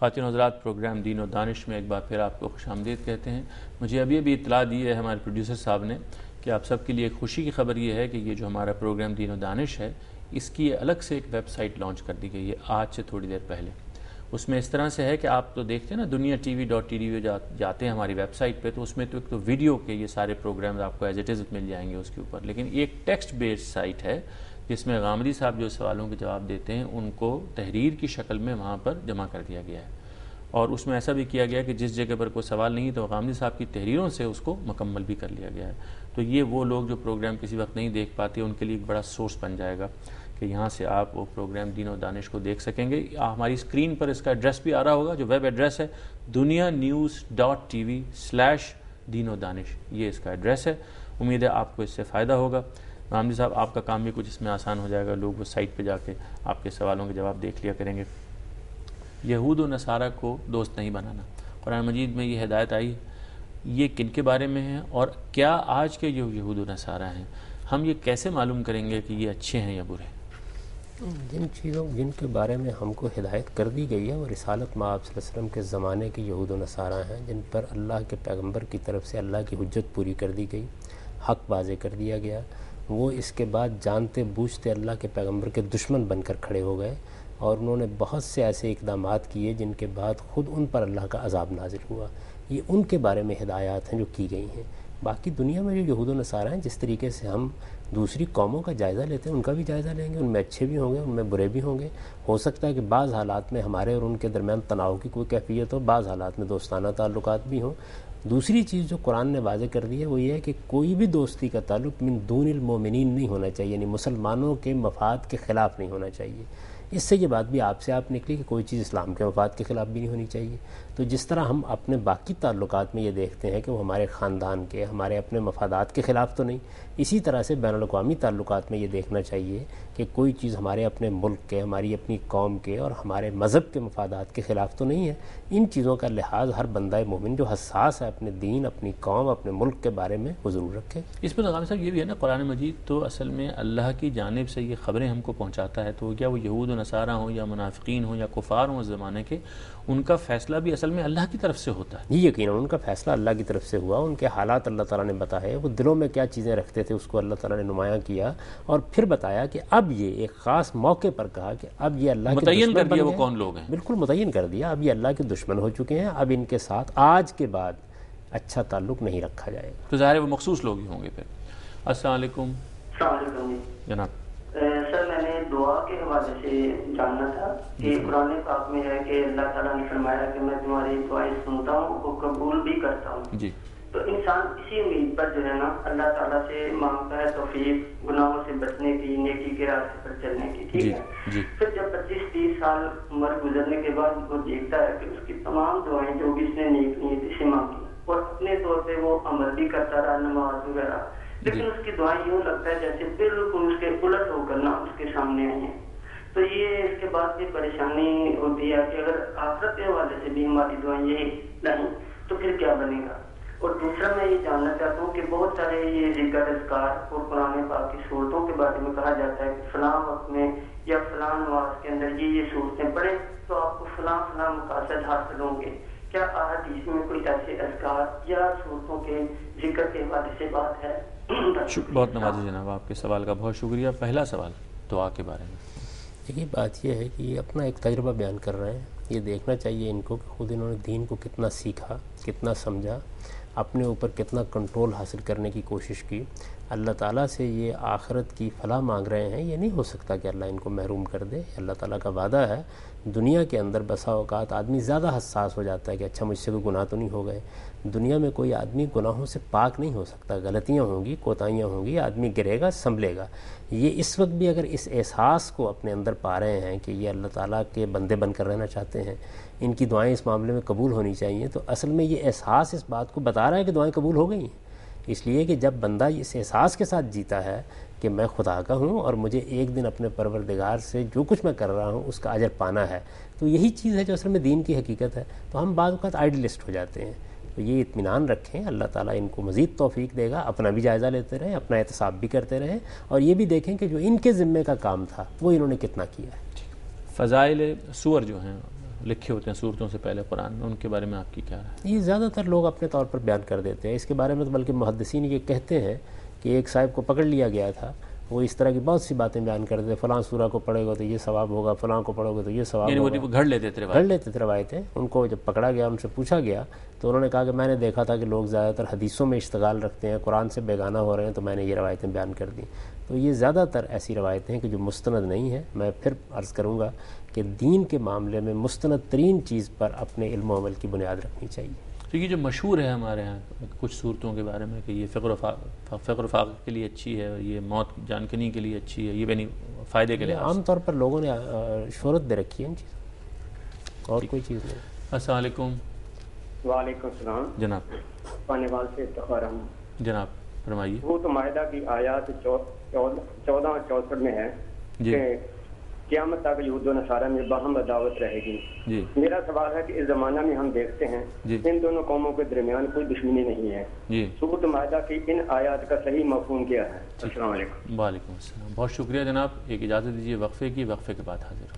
خواتین و حضرات، پروگرام دین و دانش میں ایک بار پھر آپ کو خوش آمدید کہتے ہیں۔ مجھے ابھی اطلاع دی ہے ہمارے پروڈیوسر صاحب نے کہ آپ سب کے لیے ایک خوشی کی خبر یہ ہے کہ یہ جو ہمارا پروگرام دین و دانش ہے، اس کی الگ سے ایک ویب سائٹ لانچ کر دی گئی ہے آج سے تھوڑی دیر پہلے۔ اس میں اس طرح سے ہے کہ آپ تو دیکھتے ہیں نا دنیا TV.tv جاتے ہیں ہماری ویب سائٹ پہ، تو اس میں تو ایک تو ویڈیو کے یہ سارے پروگرامز آپ کو ایز اٹ از مل جائیں گے اس کے اوپر، لیکن ایک ٹیکسٹ بیسڈ سائٹ ہے جس میں غامدی صاحب جو سوالوں کے جواب دیتے ہیں ان کو تحریر کی شکل میں وہاں پر جمع کر دیا گیا ہے، اور اس میں ایسا بھی کیا گیا کہ جس جگہ پر کوئی سوال نہیں تو غامدی صاحب کی تحریروں سے اس کو مکمل بھی کر لیا گیا ہے۔ تو یہ وہ لوگ جو پروگرام کسی وقت نہیں دیکھ پاتے ان کے لیے ایک بڑا سورس بن جائے گا کہ یہاں سے آپ وہ پروگرام دین و دانش کو دیکھ سکیں گے۔ ہماری اسکرین پر اس کا ایڈریس بھی آ رہا ہوگا، جو ویب ایڈریس ہے dunianews.tv/دین و دانش، یہ اس کا ایڈریس ہے۔ امید ہے آپ کو اس سے فائدہ ہوگا۔ غامدی صاحب، آپ کا کام بھی کچھ اس میں آسان ہو جائے گا، لوگ وہ سائٹ پہ جا کے آپ کے سوالوں کے جواب دیکھ لیا کریں گے۔ یہود و نصارہ کو دوست نہیں بنانا، قرآن مجید میں یہ ہدایت آئی، یہ کن کے بارے میں ہے اور کیا آج کے جو یہود و نصارہ ہیں ہم یہ کیسے معلوم کریں گے کہ یہ اچھے ہیں یا برے؟ جن کے بارے میں ہم کو ہدایت کر دی گئی ہے وہ رسالت مآب صلی اللہ علیہ وسلم کے زمانے کے یہود و نصارہ ہیں، جن پر اللہ کے پیغمبر کی طرف سے اللہ کی حجت پوری کر دی گئی، حق واضح کر دیا گیا۔ وہ اس کے بعد جانتے بوجھتے اللہ کے پیغمبر کے دشمن بن کر کھڑے ہو گئے، اور انہوں نے بہت سے ایسے اقدامات کیے جن کے بعد خود ان پر اللہ کا عذاب نازل ہوا۔ یہ ان کے بارے میں ہدایات ہیں جو کی گئی ہیں۔ باقی دنیا میں جو یہود و نصارہ ہیں، جس طریقے سے ہم دوسری قوموں کا جائزہ لیتے ہیں ان کا بھی جائزہ لیں گے، ان میں اچھے بھی ہوں گے، ان میں برے بھی ہوں گے۔ ہو سکتا ہے کہ بعض حالات میں ہمارے اور ان کے درمیان تناؤ کی کوئی کیفیت ہو، بعض حالات میں دوستانہ تعلقات بھی ہوں۔ دوسری چیز جو قرآن نے واضح کر دی ہے وہ یہ ہے کہ کوئی بھی دوستی کا تعلق من دون المومنین نہیں ہونا چاہیے، یعنی مسلمانوں کے مفاد کے خلاف نہیں ہونا چاہیے۔ اس سے یہ بات بھی آپ نکلی کہ کوئی چیز اسلام کے مفاد کے خلاف بھی نہیں ہونی چاہیے۔ تو جس طرح ہم اپنے باقی تعلقات میں یہ دیکھتے ہیں کہ وہ ہمارے خاندان کے، ہمارے اپنے مفادات کے خلاف تو نہیں، اسی طرح سے بین الاقوامی تعلقات میں یہ دیکھنا چاہیے کہ کوئی چیز ہمارے اپنے ملک کے، ہماری اپنی قوم کے اور ہمارے مذہب کے مفادات کے خلاف تو نہیں ہے۔ ان چیزوں کا لحاظ ہر بندہ مومن جو حساس ہے اپنے دین، اپنی قوم، اپنے ملک کے بارے میں وہ ضرور رکھے۔ اس میں غام صاحب یہ بھی ہے نا، قرآن مجید تو اصل میں اللہ کی جانب سے یہ خبریں ہم کو پہنچاتا ہے، تو کیا وہ یہود و نصارہ ہوں یا منافقین ہوں یا کفار ہوں اس زمانے کے، ان کا فیصلہ بھی اصل میں اللہ کی طرف سے ہوتا ہے۔ یہ یقیناً ان کا فیصلہ اللہ کی طرف سے ہوا، ان کے حالات اللہ تعالیٰ نے بتائے، وہ دلوں میں کیا چیزیں رکھتے تھے اس کو اللہ تعالیٰ نے نمایاں کیا، اور پھر بتایا کہ اب یہ ایک خاص موقع پر کہا کہ اب یہ اللہ کے متعین دشمن کر بن دیا گئے، وہ کون لوگ ہیں، بالکل متعین کر دیا، اب یہ اللہ کے دشمن ہو چکے ہیں، اب ان کے ساتھ آج کے بعد اچھا تعلق نہیں رکھا جائے گا۔ تو ظاہر ہے وہ مخصوص لوگ ہی ہوں گے پھر۔ السلام علیکم۔ السلام علیکم جناب۔ سر، میں نے دعا کے حوالے سے جاننا تھا کہ قرآن پاک میں ہے کہ اللہ تعالیٰ نے فرمایا کہ میں تمہاری دعائیں سنتا ہوں اور قبول بھی کرتا ہوں۔ جی۔ تو انسان اسی امید پر جو ہے نا اللہ تعالیٰ سے مانگتا ہے توفیق گناہوں سے بچنے کی، نیکی کے راستے پر چلنے کی، ٹھیک ہے۔ پھر جب 25-30 سال عمر گزرنے کے بعد وہ دیکھتا ہے کہ اس کی تمام دعائیں جو بھی اس نے نیک نیت سے مانگی اور اپنے طور پہ وہ عمل بھی کرتا رہا، نماز وغیرہ، لیکن اس کی دعائیں یوں لگتا ہے جیسے بالکل اس کے الٹ ہو کر نہ اس کے سامنے آئی ہیں۔ تو یہ اس کے بعد یہ پریشانی ہوتی ہے کہ اگر آخرت کے حوالے سے بھی ہماری دعائیں یہی نہیں تو پھر کیا بنے گا؟ اور دوسرا میں یہ جاننا چاہتا ہوں کہ بہت سارے یہ ذکر اذکار اور قرآن پاک کی صورتوں کے بارے میں کہا جاتا ہے کہ فلاں وقت میں یا فلاں نماز کے اندر یہ صورتیں پڑھیں تو آپ کو فلاں مقاصد حاصل ہوں گے۔ کیا احادیث میں کوئی ایسے اذکار یا صورتوں کے ذکر کے حوالے سے بات ہے؟ بہت نوازی جناب، آپ کے سوال کا بہت شکریہ۔ پہلا سوال دعا کے بارے میں۔ دیکھیے بات یہ ہے کہ یہ اپنا ایک تجربہ بیان کر رہے ہیں، یہ دیکھنا چاہیے ان کو کہ خود انہوں نے دین کو کتنا سیکھا، کتنا سمجھا، اپنے اوپر کتنا کنٹرول حاصل کرنے کی کوشش کی۔ اللہ تعالیٰ سے یہ آخرت کی فلاح مانگ رہے ہیں، یہ نہیں ہو سکتا کہ اللہ ان کو محروم کر دے۔ اللہ تعالیٰ کا وعدہ ہے۔ دنیا کے اندر بسا اوقات آدمی زیادہ حساس ہو جاتا ہے کہ اچھا مجھ سے کوئی گناہ تو نہیں ہو گئے۔ دنیا میں کوئی آدمی گناہوں سے پاک نہیں ہو سکتا، غلطیاں ہوں گی، کوتاہیاں ہوں گی، آدمی گرے گا، سنبھلے گا۔ یہ اس وقت بھی اگر اس احساس کو اپنے اندر پا رہے ہیں کہ یہ اللہ تعالیٰ کے بندے بن کر رہنا چاہتے ہیں، ان کی دعائیں اس معاملے میں قبول ہونی چاہیے، تو اصل میں یہ احساس اس بات کو بتا رہا ہے کہ دعائیں قبول ہو گئی ہیں۔ اس لیے کہ جب بندہ اس احساس کے ساتھ جیتا ہے کہ میں خدا کا ہوں اور مجھے ایک دن اپنے پروردگار سے جو کچھ میں کر رہا ہوں اس کا اجر پانا ہے، تو یہی چیز ہے جو اصل میں دین کی حقیقت ہے۔ تو ہم بعض اوقات آئیڈلسٹ ہو جاتے ہیں، تو یہ اطمینان رکھیں، اللہ تعالیٰ ان کو مزید توفیق دے گا۔ اپنا بھی جائزہ لیتے رہیں، اپنا احتساب بھی کرتے رہیں، اور یہ بھی دیکھیں کہ جو ان کے ذمے کا کام تھا وہ انہوں نے کتنا کیا ہے۔ فضائل سور جو ہیں لکھے ہوتے ہیں صورتوں سے پہلے قرآن میں، ان کے بارے میں آپ کی کیا رائے؟ یہ زیادہ تر لوگ اپنے طور پر بیان کر دیتے ہیں، اس کے بارے میں تو بلکہ محدثین یہ کہتے ہیں کہ ایک صاحب کو پکڑ لیا گیا تھا، وہ اس طرح کی بہت سی باتیں بیان کرتے تھے، فلاں سورہ کو پڑھے گا تو یہ ثواب ہوگا، فلاں کو پڑھو گے تو یہ ثواب ہوگا، وہ گھڑ لیتے تھے روایتیں۔ ان کو جب پکڑا گیا، ان سے پوچھا گیا تو انہوں نے کہا کہ میں نے دیکھا تھا کہ لوگ زیادہ تر حدیثوں میں اشتغال رکھتے ہیں، قرآن سے بیگانہ ہو رہے ہیں، تو میں نے یہ روایتیں بیان کر دیں۔ تو یہ زیادہ تر ایسی روایتیں ہیں کہ جو مستند نہیں ہیں۔ میں پھر عرض کروں گا کہ دین کے معاملے میں مستند ترین چیز پر اپنے علم و عمل کی بنیاد رکھنی چاہیے۔ تو یہ جو مشہور ہے ہمارے ہاں کچھ صورتوں کے بارے میں کہ یہ فقر و فاقہ کے لیے اچھی ہے، یہ موت جان کنی کے لیے اچھی ہے، یہ یعنی فائدے کے لیے عام طور پر لوگوں نے شہرت دے رکھی ہے ان چیزوں، اور کوئی چیز نہیں۔ السلام علیکم۔ وعلیکم السلام جناب پانیوال سے افتخار احمد۔ جناب فرمائیے۔ سورۃ مائدہ کی آیات 14 اور 64 میں ہے کہ قیامت تک یہود و نصارہ میں باہم عداوت رہے گی۔ میرا سوال ہے کہ اس زمانہ میں ہم دیکھتے ہیں ان دونوں قوموں کے درمیان کوئی دشمنی نہیں ہے، سورۃ مائدہ کی ان آیات کا صحیح مفہوم کیا ہے؟ السلام علیکم۔ وعلیکم السلام، بہت شکریہ جناب۔ ایک اجازت دیجیے وقفے کی، وقفے کے بعد حاضر